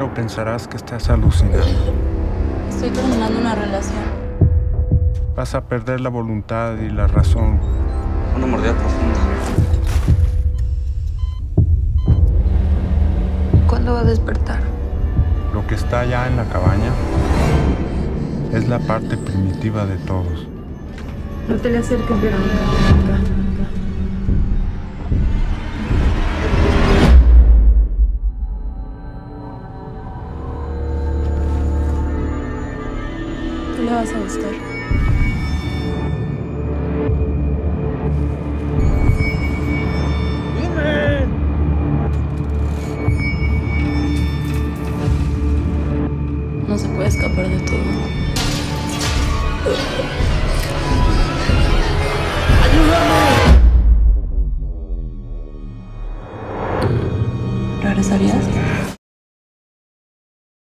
tiempo pensarás que estás alucinando. Estoy terminando una relación. Vas a perder la voluntad y la razón. Una mordida profunda. ¿Cuándo va a despertar? Lo que está allá en la cabaña es la parte primitiva de todos. No te le acerques, Verónica. Tú le vas a buscar. No se puede escapar de todo. ¿Regresarías?